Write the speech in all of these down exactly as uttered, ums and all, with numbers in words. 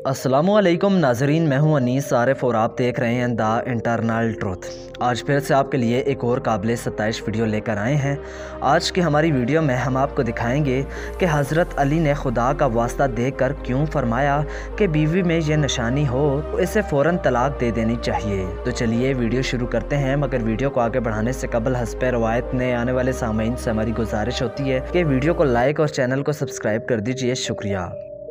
अस्सलामुअलैकुम नाजरीन, मैं हूं अनीस आरिफ और आप देख रहे हैं द इंटरनल ट्रुथ। आज फिर से आपके लिए एक और काबिल सताइश वीडियो लेकर आए हैं। आज की हमारी वीडियो में हम आपको दिखाएंगे कि हज़रत अली ने खुदा का वास्ता देकर क्यों फरमाया कि बीवी में ये निशानी हो तो इसे फ़ौरन तलाक दे देनी चाहिए। तो चलिए वीडियो शुरू करते हैं, मगर वीडियो को आगे बढ़ाने से कबल हस्ब रवायत ने आने वाले सामीन से हमारी गुजारिश होती है कि वीडियो को लाइक और चैनल को सब्सक्राइब कर दीजिए। शुक्रिया।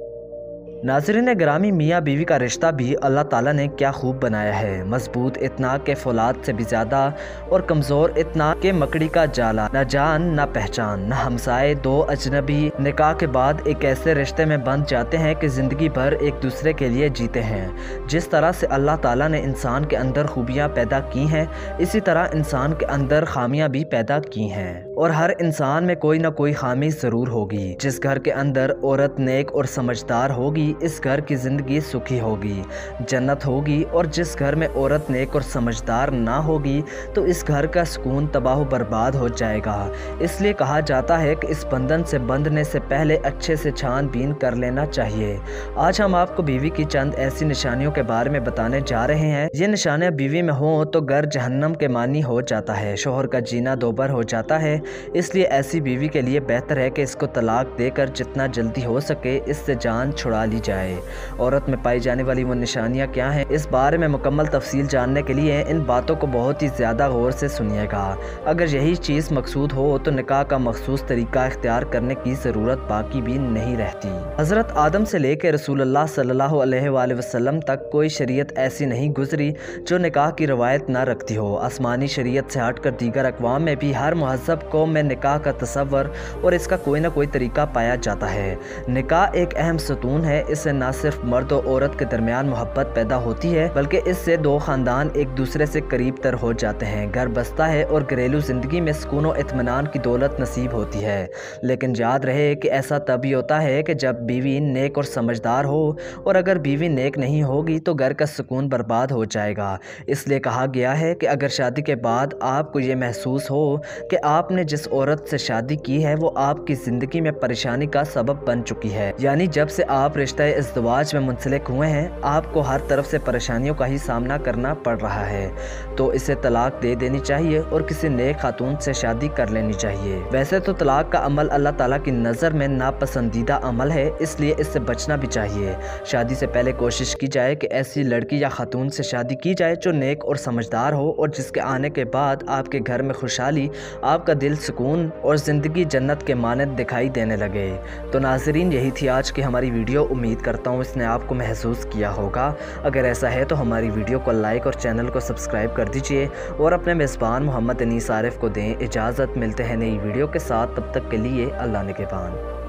नाज़रीन गिरामी, मियाँ बीवी का रिश्ता भी अल्लाह ताला ने क्या खूब बनाया है। मजबूत इतना के फौलाद से भी ज़्यादा और कमज़ोर इतना के मकड़ी का जाला, न जान न पहचान न हमसाए, दो अजनबी निकाह के बाद एक ऐसे रिश्ते में बंध जाते हैं कि ज़िंदगी भर एक दूसरे के लिए जीते हैं। जिस तरह से अल्लाह ताला ने इंसान के अंदर खूबियाँ पैदा की हैं, इसी तरह इंसान के अंदर खामियाँ भी पैदा की हैं, और हर इंसान में कोई ना कोई खामी ज़रूर होगी। जिस घर के अंदर औरत नेक और समझदार होगी, इस घर की ज़िंदगी सुखी होगी, जन्नत होगी। और जिस घर में औरत नेक और समझदार ना होगी तो इस घर का सुकून तबाह बर्बाद हो जाएगा। इसलिए कहा जाता है कि इस बंधन से बंधने से पहले अच्छे से छानबीन कर लेना चाहिए। आज हम आपको बीवी की चंद ऐसी निशानियों के बारे में बताने जा रहे हैं। ये निशानियाँ बीवी में हों तो घर जहन्नम के मानी हो जाता है, शोहर का जीना दोबर हो जाता है। इसलिए ऐसी बीवी के लिए बेहतर है कि इसको तलाक देकर जितना जल्दी हो सके इससे जान छुड़ा ली जाए। औरत में पाई जाने वाली वो निशानियां क्या हैं, इस बारे में मुकम्मल तफसील जानने के लिए इन बातों को बहुत ही ज़्यादा गौर से सुनिएगा। अगर यही चीज़ मकसूद हो तो निकाह का मखसूस तरीका इख्तियार करने की ज़रूरत बाकी भी नहीं रहती। हज़रत आदम से लेकर रसूलुल्लाह सल्लल्लाहु अलैहि वसल्लम तक कोई शरीयत ऐसी नहीं गुजरी जो निकाह की रवायत ना रखती हो। आसमानी शरीयत से हटकर दीगर अक़वाम में भी हर महज़ब कौम में निकाह का तसव्वुर और इसका कोई ना कोई तरीका पाया जाता है। निकाह एक अहम सतून है। इससे न सिर्फ मर्द और औरत के दरमियान मोहब्बत पैदा होती है, बल्कि इससे दो खानदान एक दूसरे से करीब तर हो जाते हैं, घर बसता है और घरेलू जिंदगी में सुकून और इत्मीनान की दौलत नसीब होती है। लेकिन याद रहे कि ऐसा तभी होता है कि जब बीवी नेक और समझदार हो, और अगर बीवी नेक नहीं होगी तो घर का सुकून बर्बाद हो जाएगा। इसलिए कहा गया है कि अगर शादी के बाद आपको ये महसूस हो कि आपने जिस औरत से शादी की है वो आपकी ज़िंदगी में परेशानी का सबब बन चुकी है, यानी जब से आप रिश्ता इज़्दिवाज में मुंसलिक हुए हैं आपको हर तरफ से परेशानियों का ही सामना करना पड़ रहा है, तो इसे तलाक दे देनी चाहिए और किसी नेक खातून से शादी कर लेनी चाहिए। वैसे तो तलाक का अमल अल्लाह ताला की नज़र में नापसंदीदा अमल है, इसलिए इससे बचना भी चाहिए। शादी से पहले कोशिश की जाए कि ऐसी लड़की या खातून से शादी की जाए जो नेक और समझदार हो और जिसके आने के बाद आपके घर में खुशहाली, आपका दिल सुकून और ज़िंदगी जन्नत के मानद दिखाई देने लगे। तो नाज़रीन, यही थी आज की हमारी वीडियो। उम्मीद करता हूँ इसने आपको महसूस किया होगा। अगर ऐसा है तो हमारी वीडियो को लाइक और चैनल को सब्सक्राइब कर दीजिए और अपने मेज़बान मोहम्मद अनीस आरिफ को दें इजाज़त। मिलते हैं नई वीडियो के साथ, तब तक के लिए अल्लाह निगहबान।